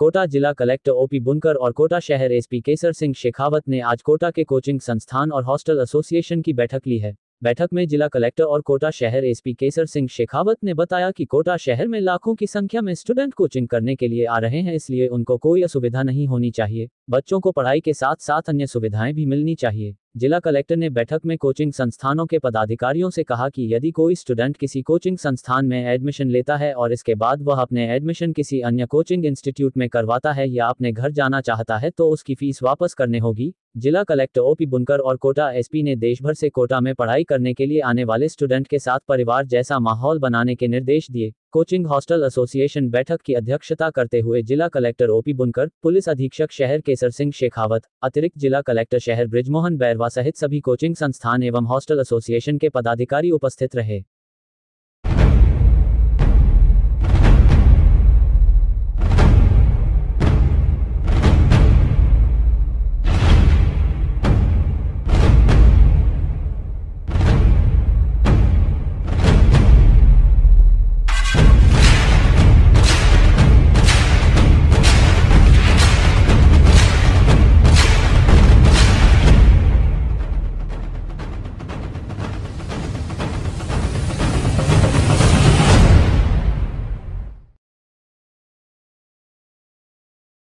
कोटा जिला collector OP बुनकर और कोटा शहर एसपी केसर सिंह शेखावत ने आज कोटा के कोचिंग संस्थान और हॉस्टल एसोसिएशन की बैठक ली है। बैठक में जिला कलेक्टर और कोटा शहर एसपी केसर सिंह शेखावत ने बताया कि कोटा शहर में लाखों की संख्या में स्टूडेंट कोचिंग करने के लिए आ रहे हैं, इसलिए उनको कोई असुविधा नहीं होनी चाहिए। बच्चों को पढ़ाई के साथ साथ अन्य सुविधाएं भी मिलनी चाहिए। जिला कलेक्टर ने बैठक में कोचिंग संस्थानों के पदाधिकारियों से कहा कि यदि कोई स्टूडेंट किसी कोचिंग संस्थान में एडमिशन लेता है और इसके बाद वह अपने एडमिशन किसी अन्य कोचिंग इंस्टीट्यूट में करवाता है या अपने घर जाना चाहता है तो उसकी फीस वापस करने होगी। जिला कलेक्टर ओपी बुनकर और कोटा एसपी ने देश भर से कोटा में पढ़ाई करने के लिए आने वाले स्टूडेंट के साथ परिवार जैसा माहौल बनाने के निर्देश दिए। कोचिंग हॉस्टल एसोसिएशन बैठक की अध्यक्षता करते हुए जिला कलेक्टर ओपी बुनकर, पुलिस अधीक्षक शहर केसर सिंह शेखावत, अतिरिक्त जिला कलेक्टर शहर बृजमोहन बैरवा सहित सभी कोचिंग संस्थान एवं हॉस्टल एसोसिएशन के पदाधिकारी उपस्थित रहे।